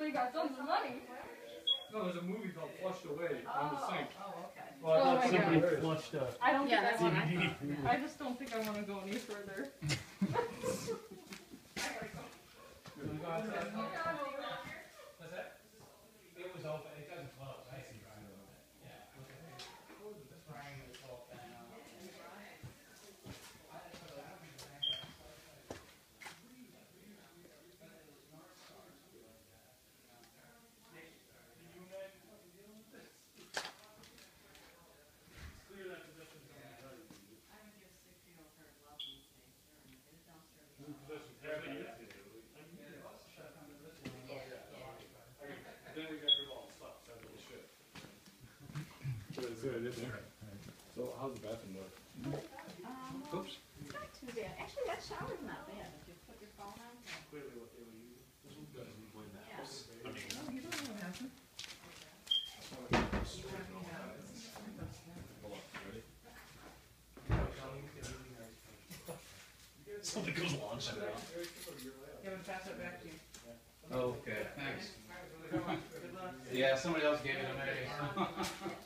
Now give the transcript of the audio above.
they got tons of money. No, there's a movie called Flushed Away on the sink. Oh, okay. Well, I thought somebody God. flushed up. I don't think I want DVD. I just don't think I want to go any further. What's that? It was open. It doesn't close. I see. Yeah. Then we got rid of all the stuff. So that's shit. Good, isn't it? So how's the bathroom look? Oops. Not too bad. Actually, that shower's not bad. If you put your phone on. Clearly what they were using. This one doesn't blame that. Yes. No, you don't know what happened. Something goes launching out. Kevin, pass it back to you. Okay, thanks. Good luck. Yeah, somebody else gave it to me.